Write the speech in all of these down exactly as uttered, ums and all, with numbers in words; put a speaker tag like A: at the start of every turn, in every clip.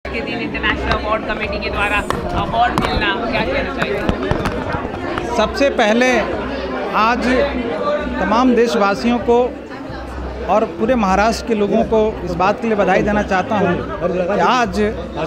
A: के दिन international award committee के द्वारा अवार्ड मिलना, क्या कहना चाहिए?
B: सबसे पहले आज तमाम देशवासियों को और पूरे महाराष्ट्र के लोगों को इस बात के लिए बधाई देना चाहता हूँ कि आज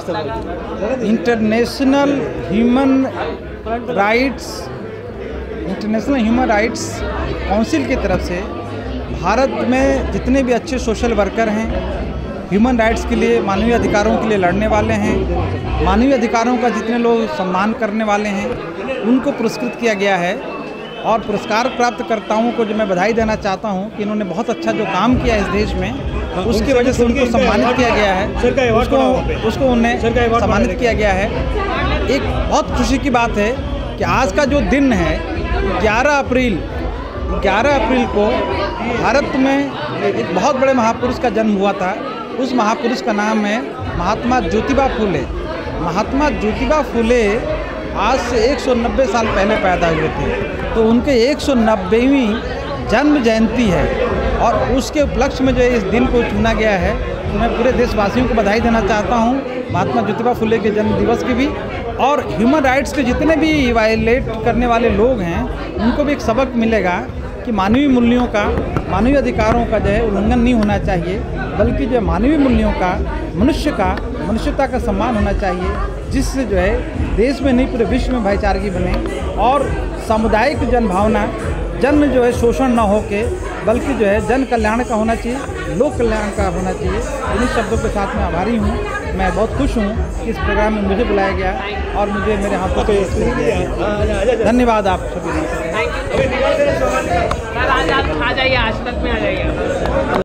B: international human rights international human rights council की तरफ से भारत में जितने भी अच्छे सोशल वर्कर हैं, ह्यूमन राइट्स के लिए, मानवीय अधिकारों के लिए लड़ने वाले हैं, मानवीय अधिकारों का जितने लोग सम्मान करने वाले हैं, उनको पुरस्कृत किया गया है। और पुरस्कार प्राप्तकर्ताओं को जो मैं बधाई देना चाहता हूं कि इन्होंने बहुत अच्छा जो काम किया इस देश में, उसकी वजह से उनको सम्मानित किया गया है, उसको उसको उन्हें सम्मानित किया गया है। एक बहुत खुशी की बात है कि आज का जो दिन है ग्यारह अप्रैल ग्यारह अप्रैल को भारत में एक बहुत बड़े महापुरुष का जन्म हुआ था। उस महापुरुष का नाम है महात्मा ज्योतिबा फुले। महात्मा ज्योतिबा फुले आज से एक सौ नब्बे साल पहले पैदा हुए थे, तो उनके एक सौ नब्बेवीं जन्म जयंती है और उसके उपलक्ष्य में जो इस दिन को चुना गया है, तो मैं पूरे देशवासियों को बधाई देना चाहता हूं महात्मा ज्योतिबा फुले के जन्म दिवस की भी। और ह्यूमन राइट्स के जितने भी वायलेट करने वाले लोग हैं, उनको भी एक सबक मिलेगा कि मानवीय मूल्यों का, मानवीय अधिकारों का जो है उल्लंघन नहीं होना चाहिए, बल्कि जो मानवीय मूल्यों का, मनुष्य का, मनुष्यता का सम्मान होना चाहिए, जिससे जो है देश में नहीं पूरे विश्व में भाईचारगी बने और सामुदायिक जन भावना, जन जो है शोषण ना हो के, बल्कि जो है जन कल्याण का होना चाहिए, लोक कल्याण का होना चाहिए। इन्हीं शब्दों के साथ मैं आभारी हूँ। मैं बहुत खुश हूँ कि इस प्रोग्राम में मुझे बुलाया गया और मुझे मेरे हाथों पे धन्यवाद आप सभी।
A: सर आज आप आ जाइए, आज तक में आ जाइए।